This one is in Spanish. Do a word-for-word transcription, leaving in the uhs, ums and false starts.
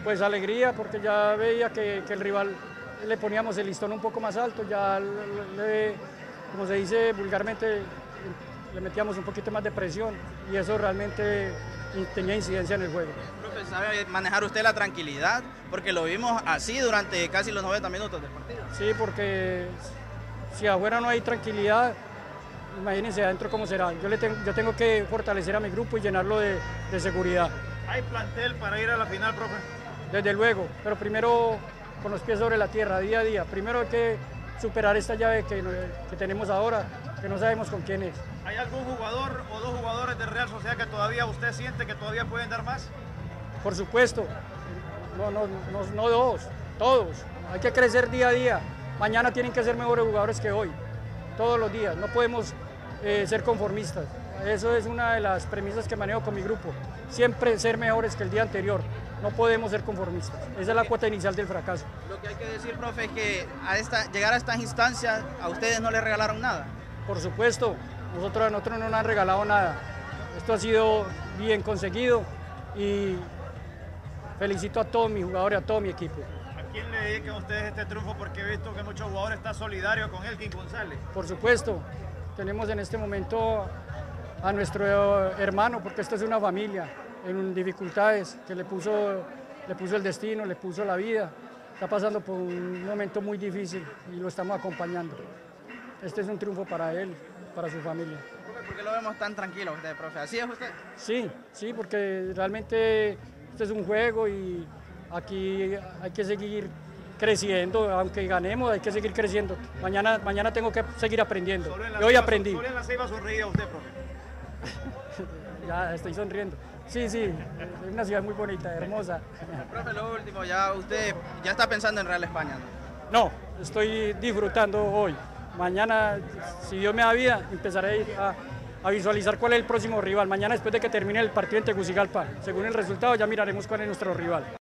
Pues alegría, porque ya veía que, que el rival le poníamos el listón un poco más alto, ya le, le, como se dice vulgarmente, le metíamos un poquito más de presión y eso realmente tenía incidencia en el juego. Profe, ¿sabe manejar usted la tranquilidad? Porque lo vimos así durante casi los noventa minutos del partido. Sí, porque si afuera no hay tranquilidad, imagínense adentro cómo será. Yo, le tengo, yo tengo que fortalecer a mi grupo y llenarlo de, de seguridad. ¿Hay plantel para ir a la final, profe? Desde luego, pero primero con los pies sobre la tierra, día a día. Primero hay que superar esta llave que, que tenemos ahora, que no sabemos con quién es. ¿Hay algún jugador o dos jugadores de Real Sociedad que todavía usted siente que todavía pueden dar más? Por supuesto, no, no, no, no dos, todos. Hay que crecer día a día. Mañana tienen que ser mejores jugadores que hoy, todos los días. No podemos eh, ser conformistas. Eso es una de las premisas que manejo con mi grupo. Siempre ser mejores que el día anterior. No podemos ser conformistas. Esa es la cuota inicial del fracaso. Lo que hay que decir, profe, es que a esta, llegar a estas instancias a ustedes no les regalaron nada. Por supuesto, nosotros, a nosotros no nos han regalado nada. Esto ha sido bien conseguido y felicito a todos mis jugadores, a todo mi equipo. ¿A quién le dedican ustedes este triunfo? Porque he visto que muchos jugadores están solidarios con Elkin González. Por supuesto, tenemos en este momento a nuestro hermano, porque esto es una familia en dificultades, que le puso, le puso el destino, le puso la vida. Está pasando por un momento muy difícil y lo estamos acompañando. Este es un triunfo para él, para su familia. ¿Por qué lo vemos tan tranquilo usted, profe? ¿Así es usted? Sí, sí, porque realmente este es un juego y aquí hay que seguir creciendo, aunque ganemos hay que seguir creciendo. Mañana, mañana tengo que seguir aprendiendo. Y hoy aprendí. Solo en la Ceiba sonríe usted, profe. Ya estoy sonriendo. Sí, sí, es una ciudad muy bonita, hermosa. Profe, lo último, ya usted ya está pensando en Real España, ¿no? No, estoy disfrutando hoy. Mañana, si Dios me da vida, empezaré a, a visualizar cuál es el próximo rival. Mañana, después de que termine el partido en Tegucigalpa, según el resultado, ya miraremos cuál es nuestro rival.